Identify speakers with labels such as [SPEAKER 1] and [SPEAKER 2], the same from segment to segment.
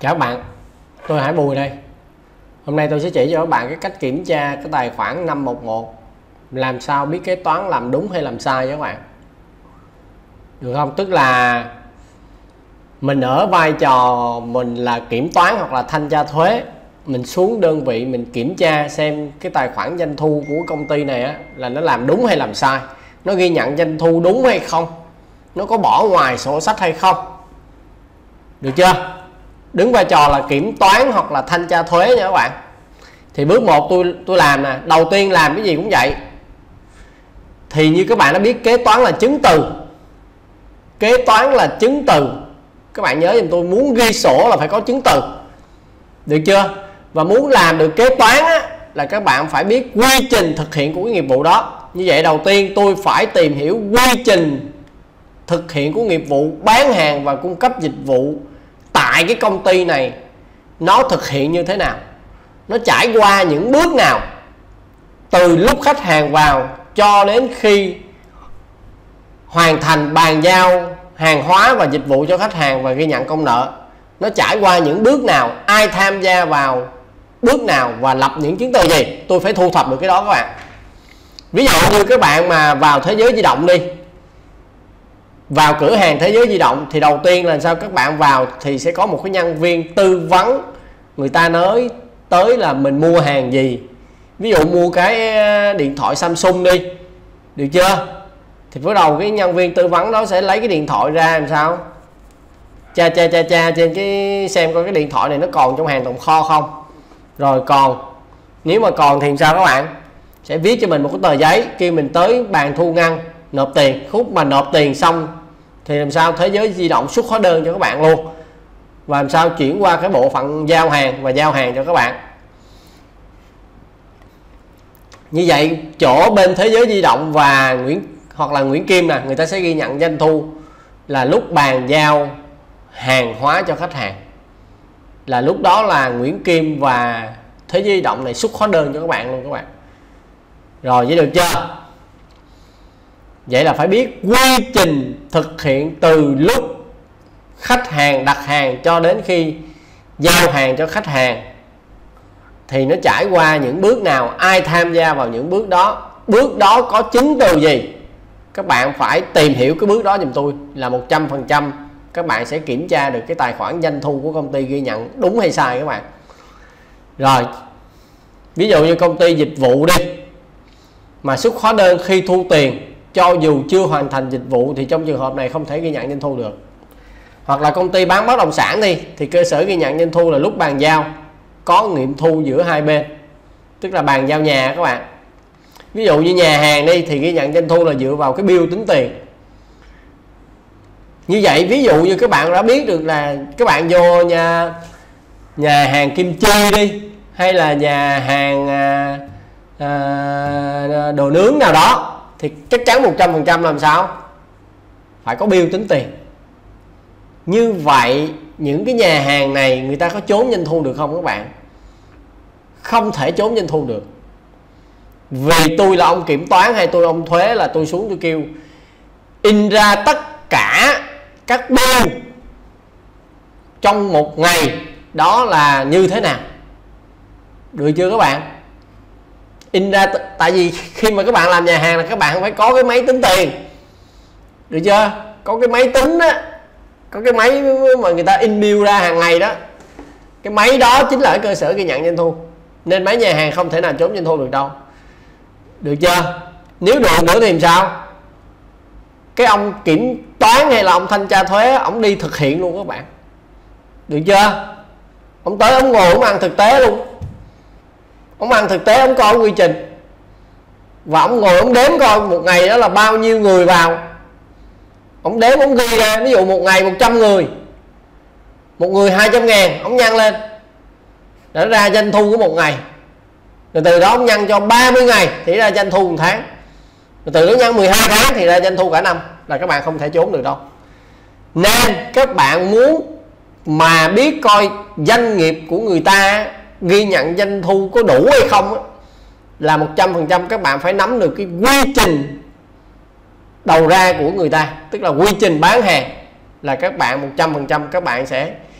[SPEAKER 1] Chào các bạn, tôi Hải Bùi đây. Hôm nay tôi sẽ chỉ cho các bạn cái cách kiểm tra cái tài khoản 511, làm sao biết kế toán làm đúng hay làm sai cho các bạn. Được không? Tức là mình ở vai trò mình là kiểm toán hoặc là thanh tra thuế, mình xuống đơn vị mình kiểm tra xem cái tài khoản doanh thu của công ty này á, là nó làm đúng hay làm sai, nó ghi nhận doanh thu đúng hay không, nó có bỏ ngoài sổ sách hay không. Được chưa? Đứng vai trò là kiểm toán hoặc là thanh tra thuế nha các bạn. Thì bước 1 tôi làm nè, đầu tiên làm cái gì cũng vậy. Thì như các bạn đã biết, kế toán là chứng từ. Kế toán là chứng từ. Các bạn nhớ giùm tôi, muốn ghi sổ là phải có chứng từ. Được chưa? Và muốn làm được kế toán á, là các bạn phải biết quy trình thực hiện của cái nghiệp vụ đó. Như vậy đầu tiên tôi phải tìm hiểu quy trình thực hiện của nghiệp vụ bán hàng và cung cấp dịch vụ tại cái công ty này nó thực hiện như thế nào, nó trải qua những bước nào, từ lúc khách hàng vào cho đến khi hoàn thành bàn giao hàng hóa và dịch vụ cho khách hàng và ghi nhận công nợ, nó trải qua những bước nào, ai tham gia vào bước nào và lập những chứng từ gì. Tôi phải thu thập được cái đó các bạn. Ví dụ như các bạn mà vào Thế Giới Di Động đi, vào cửa hàng Thế Giới Di Động thì đầu tiên là sao? Các bạn vào thì sẽ có một cái nhân viên tư vấn, người ta nói tới là mình mua hàng gì. Ví dụ mua cái điện thoại Samsung đi, được chưa? Thì bắt đầu cái nhân viên tư vấn đó sẽ lấy cái điện thoại ra làm sao, tra trên cái xem coi cái điện thoại này nó còn trong hàng tồn kho không. Rồi còn, nếu mà còn thì sao các bạn? Sẽ viết cho mình một cái tờ giấy, kêu mình tới bàn thu ngân nộp tiền. Khúc mà nộp tiền xong thì làm sao Thế Giới Di Động xuất hóa đơn cho các bạn luôn, và làm sao chuyển qua cái bộ phận giao hàng và giao hàng cho các bạn. Như vậy chỗ bên Thế Giới Di Động và Nguyễn Kim nè, người ta sẽ ghi nhận doanh thu là lúc bàn giao hàng hóa cho khách hàng, là lúc đó là Nguyễn Kim và Thế Giới Di Động này xuất hóa đơn cho các bạn luôn các bạn. Rồi, vậy được chưa? Vậy là phải biết quy trình thực hiện từ lúc khách hàng đặt hàng cho đến khi giao hàng cho khách hàng thì nó trải qua những bước nào, ai tham gia vào những bước đó có chứng từ gì. Các bạn phải tìm hiểu cái bước đó giùm tôi, là 100% các bạn sẽ kiểm tra được cái tài khoản doanh thu của công ty ghi nhận đúng hay sai các bạn. Rồi, ví dụ như công ty dịch vụ đi, mà xuất hóa đơn khi thu tiền cho dù chưa hoàn thành dịch vụ thì trong trường hợp này không thể ghi nhận doanh thu được. Hoặc là công ty bán bất động sản đi, thì cơ sở ghi nhận doanh thu là lúc bàn giao có nghiệm thu giữa hai bên, tức là bàn giao nhà các bạn. Ví dụ như nhà hàng đi thì ghi nhận doanh thu là dựa vào cái bill tính tiền. Như vậy ví dụ như các bạn đã biết được là các bạn vô nhà hàng Kim Chi đi, hay là nhà hàng đồ nướng nào đó, thì chắc chắn 100% làm sao phải có bill tính tiền. Như vậy những cái nhà hàng này người ta có trốn doanh thu được không các bạn? Không thể trốn doanh thu được. Vì tôi là ông kiểm toán hay tôi ông thuế, là tôi xuống tôi kêu in ra tất cả các bill trong một ngày đó là như thế nào. Được chưa các bạn? In ra, tại vì khi mà các bạn làm nhà hàng là các bạn phải có cái máy tính tiền, được chưa? Có cái máy tính á, có cái máy mà người ta in bill ra hàng ngày đó, cái máy đó chính là cái cơ sở ghi nhận doanh thu. Nên mấy nhà hàng không thể nào trốn doanh thu được đâu. Được chưa? Nếu được nữa thì làm sao? Cái ông kiểm toán hay là ông thanh tra thuế, ông đi thực hiện luôn các bạn. Được chưa? Ông tới ông ngồi ông ăn thực tế luôn. Ông ăn thực tế, ông coi quy trình, và ông ngồi ông đếm coi một ngày đó là bao nhiêu người vào. Ông đếm, ông ghi ra, ví dụ một ngày 100 người, một người 200 ngàn, ông nhân lên để ra doanh thu của một ngày. Rồi từ đó ông nhân cho 30 ngày thì ra doanh thu một tháng. Rồi từ đó nhân 12 tháng thì ra doanh thu cả năm. Là các bạn không thể trốn được đâu. Nên các bạn muốn mà biết coi doanh nghiệp của người ta ghi nhận doanh thu có đủ hay không, là 100% các bạn phải nắm được cái quy trình đầu ra của người ta, tức là quy trình bán hàng. Là các bạn 100% các bạn sẽ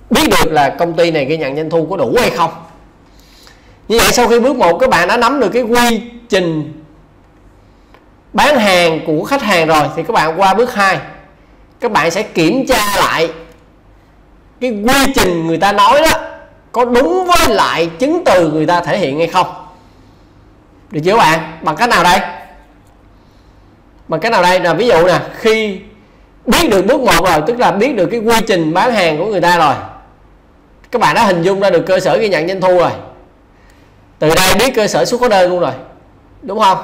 [SPEAKER 1] biết được là công ty này ghi nhận doanh thu có đủ hay không. Như vậy sau khi bước 1 các bạn đã nắm được cái quy trình bán hàng của khách hàng rồi, thì các bạn qua bước 2, các bạn sẽ kiểm tra lại cái quy trình người ta nói đó có đúng với lại chứng từ người ta thể hiện hay không. Được chưa các bạn? Bằng cách nào đây? Bằng cách nào đây? Là ví dụ nè, khi biết được bước 1 rồi, tức là biết được cái quy trình bán hàng của người ta rồi, các bạn đã hình dung ra được cơ sở ghi nhận doanh thu rồi, từ đây biết cơ sở xuất hóa đơn luôn rồi, đúng không?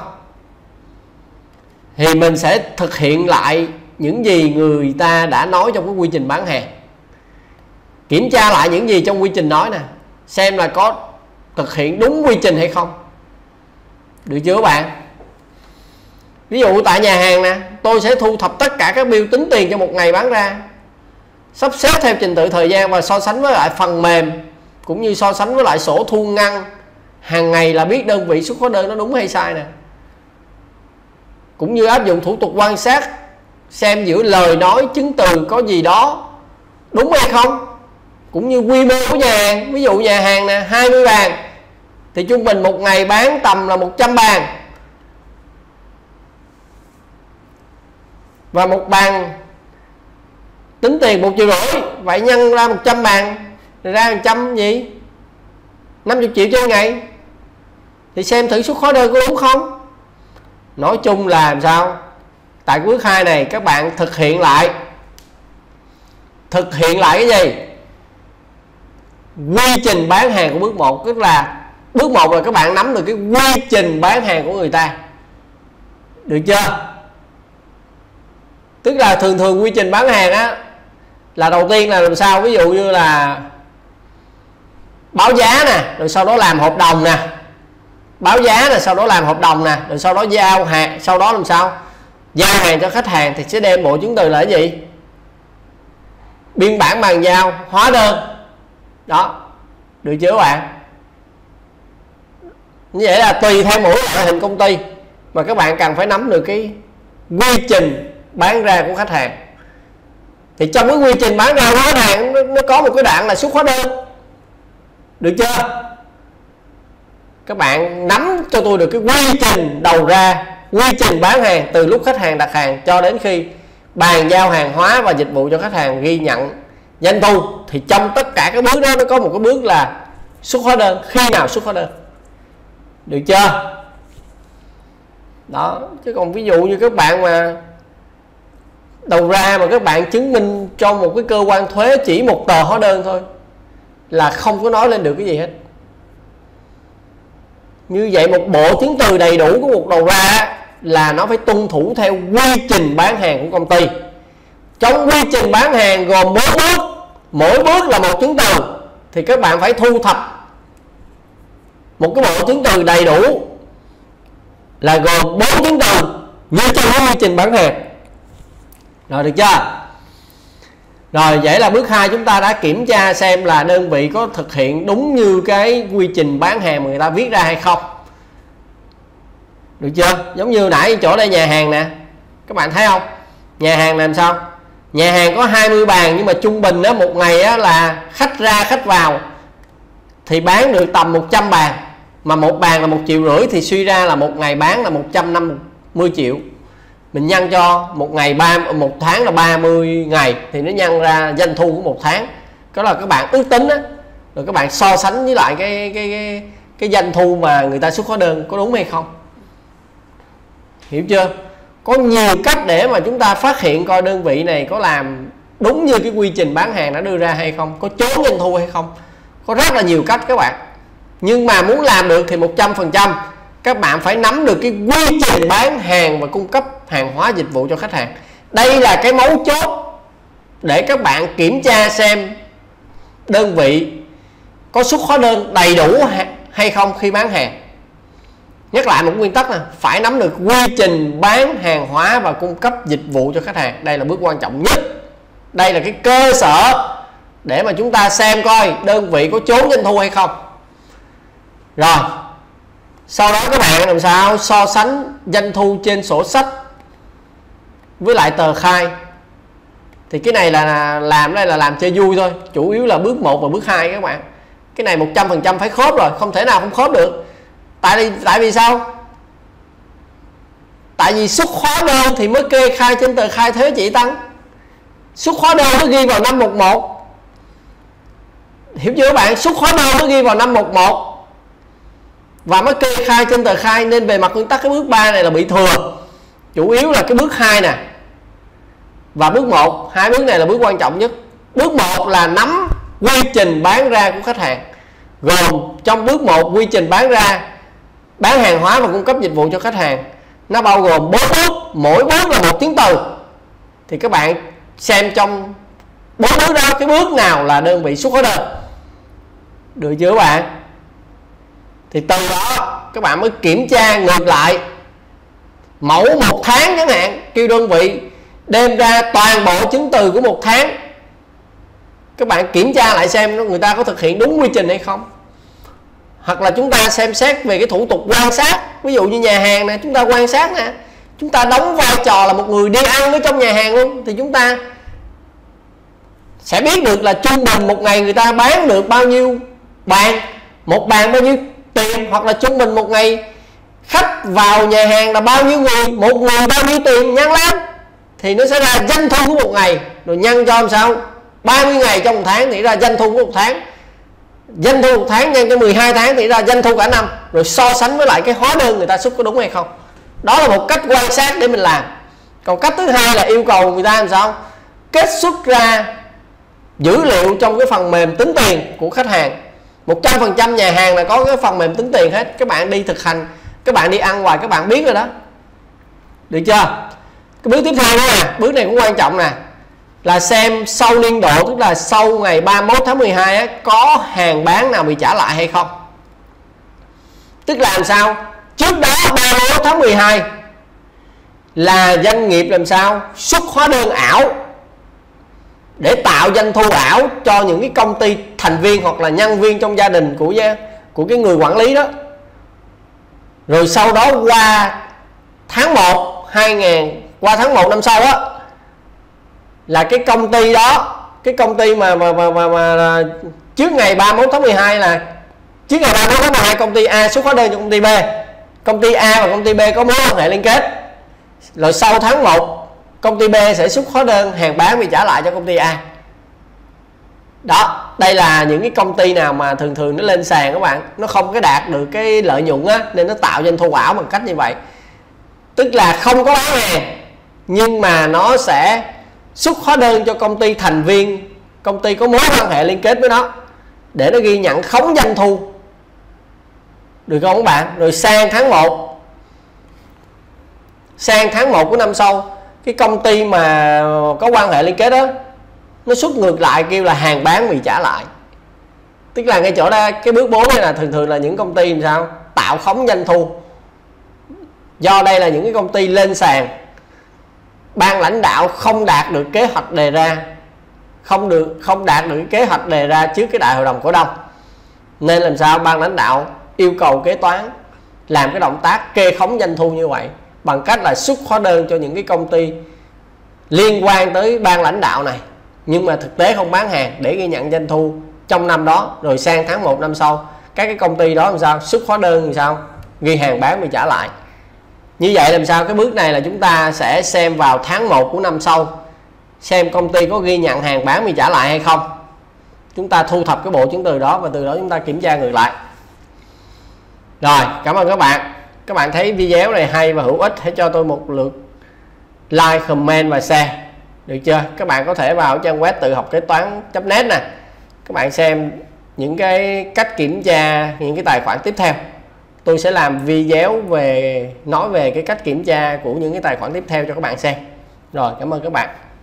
[SPEAKER 1] Thì mình sẽ thực hiện lại những gì người ta đã nói trong cái quy trình bán hàng, kiểm tra lại những gì trong quy trình nói nè, xem là có thực hiện đúng quy trình hay không. Được chưa các bạn? Ví dụ tại nhà hàng nè, tôi sẽ thu thập tất cả các bill tính tiền cho một ngày bán ra, sắp xếp theo trình tự thời gian và so sánh với lại phần mềm, cũng như so sánh với lại sổ thu ngân hàng ngày là biết đơn vị xuất hóa đơn nó đúng hay sai nè. Cũng như áp dụng thủ tục quan sát, xem giữa lời nói chứng từ có gì đó đúng hay không. Cũng như quy mô của nhà hàng, ví dụ nhà hàng nè 20 bàn thì trung bình một ngày bán tầm là 100 bàn, và một bàn tính tiền 1,5 triệu, vậy nhân ra 100 bàn ra 100 gì 50 triệu trên ngày, thì xem thử xuất hóa đơn có đúng không. Nói chung là làm sao, tại bước 2 này các bạn thực hiện lại cái gì? Quy trình bán hàng của bước 1, tức là bước 1 là các bạn nắm được cái quy trình bán hàng của người ta. Được chưa? Tức là thường quy trình bán hàng á là đầu tiên là làm sao, ví dụ như là báo giá nè, rồi sau đó làm hợp đồng nè, báo giá nè, sau đó làm hợp đồng nè, rồi sau đó giao hàng, sau đó làm sao giao hàng cho khách hàng thì sẽ đem bộ chứng từ là cái gì? Biên bản bàn giao, hóa đơn. Đó, được chưa các bạn? Như vậy là tùy theo mỗi loại hình công ty mà các bạn cần phải nắm được cái quy trình bán ra của khách hàng. Thì trong cái quy trình bán ra của khách hàng nó có một cái đoạn là xuất hóa đơn. Được chưa? Các bạn nắm cho tôi được cái quy trình đầu ra, quy trình bán hàng từ lúc khách hàng đặt hàng cho đến khi bàn giao hàng hóa và dịch vụ cho khách hàng ghi nhận doanh thu. Thì trong tất cả các bước đó nó có một cái bước là xuất hóa đơn, khi nào xuất hóa đơn. Được chưa? Đó, chứ còn ví dụ như các bạn mà đầu ra mà các bạn chứng minh cho một cái cơ quan thuế chỉ một tờ hóa đơn thôi là không có nói lên được cái gì hết. Như vậy một bộ chứng từ đầy đủ của một đầu ra là nó phải tuân thủ theo quy trình bán hàng của công ty. Trong quy trình bán hàng gồm 4 bước, mỗi bước là một chứng từ, thì các bạn phải thu thập một cái bộ chứng từ đầy đủ là gồm 4 chứng từ như trong quy trình bán hàng. Rồi, được chưa? Rồi, vậy là bước 2 chúng ta đã kiểm tra xem là đơn vị có thực hiện đúng như cái quy trình bán hàng mà người ta viết ra hay không. Được chưa? Giống như nãy chỗ đây nhà hàng nè, các bạn thấy không? Nhà hàng làm sao? Nhà hàng có 20 bàn nhưng mà trung bình đó, một ngày đó là khách ra khách vào thì bán được tầm 100 bàn, mà một bàn là 1,5 triệu, thì suy ra là một ngày bán là 150 triệu. Mình nhân cho một ngày một tháng là 30 ngày thì nó nhân ra doanh thu của một tháng. Đó là các bạn ước tính đó, rồi các bạn so sánh với lại cái doanh thu mà người ta xuất hóa đơn có đúng hay không. Hiểu chưa? Có nhiều cách để mà chúng ta phát hiện coi đơn vị này có làm đúng như cái quy trình bán hàng đã đưa ra hay không, có trốn doanh thu hay không. Có rất là nhiều cách các bạn. Nhưng mà muốn làm được thì 100% các bạn phải nắm được cái quy trình bán hàng và cung cấp hàng hóa dịch vụ cho khách hàng. Đây là cái mấu chốt để các bạn kiểm tra xem đơn vị có xuất hóa đơn đầy đủ hay không khi bán hàng. Nhắc lại một nguyên tắc là phải nắm được quy trình bán hàng hóa và cung cấp dịch vụ cho khách hàng. Đây là bước quan trọng nhất. Đây là cái cơ sở để mà chúng ta xem coi đơn vị có trốn doanh thu hay không. Rồi, sau đó các bạn làm sao so sánh doanh thu trên sổ sách với lại tờ khai. Thì cái này là làm đây là làm chơi vui thôi, chủ yếu là bước 1 và bước 2 các bạn. Cái này 100% phải khớp rồi, không thể nào không khớp được. Tại vì sao? Tại vì xuất hóa đơn thì mới kê khai trên tờ khai thuế chị Tăng. Xuất hóa đơn nó ghi vào năm 11. Hiểu chưa các bạn? Xuất hóa đơn nó ghi vào năm 11 và mới kê khai trên tờ khai, nên về mặt nguyên tắc cái bước 3 này là bị thừa. Chủ yếu là cái bước 2 nè và bước 1, hai bước này là bước quan trọng nhất. Bước 1 là nắm quy trình bán ra của khách hàng. Gồm trong bước 1 quy trình bán ra, bán hàng hóa và cung cấp dịch vụ cho khách hàng, nó bao gồm 4 bước, mỗi bước là một chứng từ. Thì các bạn xem trong 4 bước đó cái bước nào là đơn vị xuất hóa đơn. Được chưa các bạn? Thì từ đó các bạn mới kiểm tra ngược lại mẫu 1 tháng chẳng hạn, kêu đơn vị đem ra toàn bộ chứng từ của 1 tháng. Các bạn kiểm tra lại xem người ta có thực hiện đúng quy trình hay không. Hoặc là chúng ta xem xét về cái thủ tục quan sát. Ví dụ như nhà hàng này, chúng ta quan sát nè, chúng ta đóng vai trò là một người đi ăn ở trong nhà hàng luôn, thì chúng ta sẽ biết được là trung bình một ngày người ta bán được bao nhiêu bàn, một bàn bao nhiêu tiền, hoặc là trung bình một ngày khách vào nhà hàng là bao nhiêu người, một người bao nhiêu tiền, nhân lên thì nó sẽ ra doanh thu của một ngày, rồi nhân cho làm sao 30 ngày trong một tháng thì ra doanh thu của một tháng, doanh thu một tháng nhân cho 12 tháng thì ra doanh thu cả năm, rồi so sánh với lại cái hóa đơn người ta xuất có đúng hay không. Đó là một cách quan sát để mình làm. Còn cách thứ hai là yêu cầu người ta làm sao kết xuất ra dữ liệu trong cái phần mềm tính tiền của khách hàng. 100% nhà hàng là có cái phần mềm tính tiền hết. Các bạn đi thực hành, các bạn đi ăn hoài các bạn biết rồi đó. Được chưa? Cái bước tiếp theo đó nè, bước này cũng quan trọng nè, là xem sau niên độ, tức là sau ngày 31 tháng 12 á, có hàng bán nào bị trả lại hay không. Tức là làm sao? Trước đó 31 tháng 12 là doanh nghiệp làm sao xuất hóa đơn ảo để tạo doanh thu ảo cho những cái công ty thành viên hoặc là nhân viên trong gia đình của cái người quản lý đó. Rồi sau đó qua tháng 1 qua tháng 1 năm sau á, là cái công ty đó, cái công ty mà trước ngày 31 tháng 12 là trước ngày 31 tháng 12 công ty A xuất hóa đơn cho công ty B. Công ty A và công ty B có mối quan hệ liên kết. Rồi sau tháng 1 công ty B sẽ xuất hóa đơn hàng bán bị trả lại cho công ty A. Đó, đây là những cái công ty nào mà thường nó lên sàn các bạn, nó không có đạt được cái lợi nhuận á, nên nó tạo doanh thu ảo bằng cách như vậy. Tức là không có bán hàng nhưng mà nó sẽ xuất hóa đơn cho công ty thành viên, công ty có mối quan hệ liên kết với nó, để nó ghi nhận khống doanh thu. Được không các bạn? Rồi sang tháng 1 của năm sau, cái công ty mà có quan hệ liên kết đó nó xuất ngược lại kêu là hàng bán bị trả lại. Tức là ngay chỗ đó cái bước 4 này là thường là những công ty làm sao tạo khống doanh thu. Do đây là những cái công ty lên sàn, ban lãnh đạo không đạt được kế hoạch đề ra, không đạt được kế hoạch đề ra trước cái đại hội đồng cổ đông, nên làm sao ban lãnh đạo yêu cầu kế toán làm cái động tác kê khống doanh thu như vậy bằng cách là xuất hóa đơn cho những cái công ty liên quan tới ban lãnh đạo này nhưng mà thực tế không bán hàng để ghi nhận doanh thu trong năm đó. Rồi sang tháng 1 năm sau các cái công ty đó làm sao xuất hóa đơn làm sao ghi hàng bán bị trả lại. Như vậy làm sao cái bước này là chúng ta sẽ xem vào tháng 1 của năm sau xem công ty có ghi nhận hàng bán bị trả lại hay không. Chúng ta thu thập cái bộ chứng từ đó và từ đó chúng ta kiểm tra ngược lại. Rồi, cảm ơn các bạn. Các bạn thấy video này hay và hữu ích, hãy cho tôi một lượt like, comment và share. Được chưa? Các bạn có thể vào trang web tự học kế toán.net nè. Các bạn xem những cái cách kiểm tra những cái tài khoản tiếp theo. Tôi sẽ làm video nói về cái cách kiểm tra của những cái tài khoản tiếp theo cho các bạn xem. Rồi, cảm ơn các bạn.